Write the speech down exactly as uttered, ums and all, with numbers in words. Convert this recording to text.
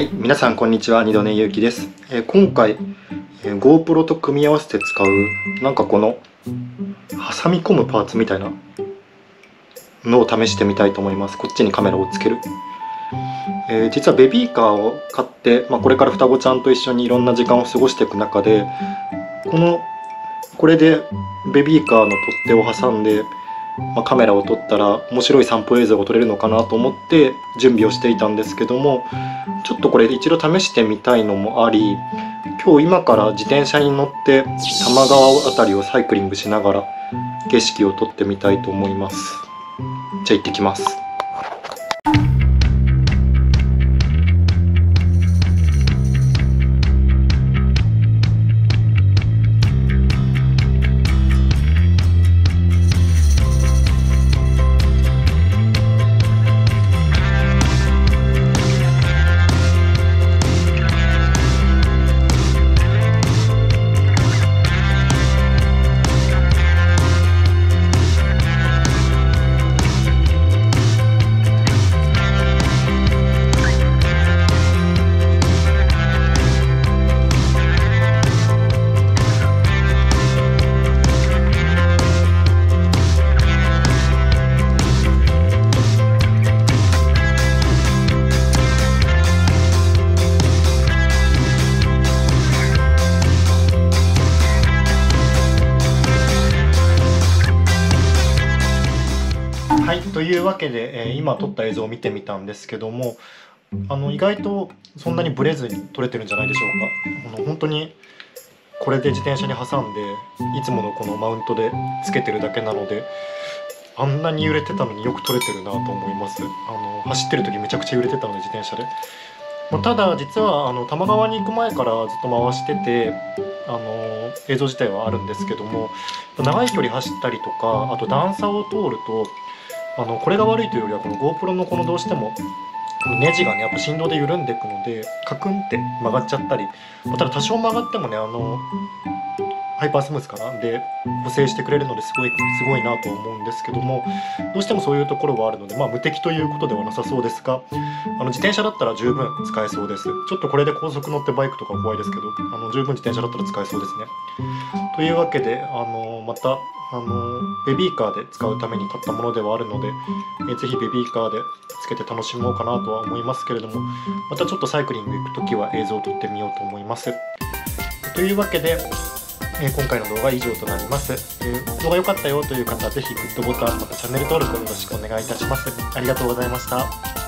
い、皆さんこんにちは、二度寝ゆうきです。えー、今回、えー、GoPro と組み合わせて使うなんかこの挟み込むパーツみたいなのを試してみたいと思います。こっちにカメラをつける。えー、実はベビーカーを買って、まあ、これから双子ちゃんと一緒にいろんな時間を過ごしていく中で、このこれでベビーカーの取っ手を挟んで、まあ、カメラを撮ったら面白い散歩映像が撮れるのかなと思って準備をしていたんですけども、ちょっとこれ一度試してみたいのもあり、今日今から自転車に乗って多摩川あたりをサイクリングしながら景色を撮ってみたいと思います。じゃあ行ってきます。はい、というわけで、えー、今撮った映像を見てみたんですけども、あの意外とそんなにブレずに撮れてるんじゃないでしょうか。あの本当にこれで自転車に挟んでいつものこのマウントでつけてるだけなので、あんなに揺れてたのによく撮れてるなと思います。あの走ってる時めちゃくちゃ揺れてたので自転車で、まあ、ただ実はあの多摩川に行く前からずっと回してて、あの映像自体はあるんですけども、長い距離走ったりとか、あと段差を通るとあのこれが悪いというよりは、この GoPro のこのどうしてもこのネジがねやっぱ振動で緩んでいくのでカクンって曲がっちゃったり、ただ多少曲がってもね、あのハイパースムースかなで補正してくれるのですごいすごいなと思うんですけども、どうしてもそういうところはあるので、まあ無敵ということではなさそうですが、あの自転車だったら十分使えそうです。ちょっとこれで高速乗ってバイクとか怖いですけど、あの十分自転車だったら使えそうですね。というわけで、あのまたあのベビーカーで使うために買ったものではあるので、えぜひベビーカーでつけて楽しもうかなとは思いますけれども、またちょっとサイクリング行くときは映像を撮ってみようと思います。というわけで、え今回の動画は以上となります。えー、動画良かったよという方はぜひグッドボタン、またチャンネル登録をよろしくお願いいたします。ありがとうございました。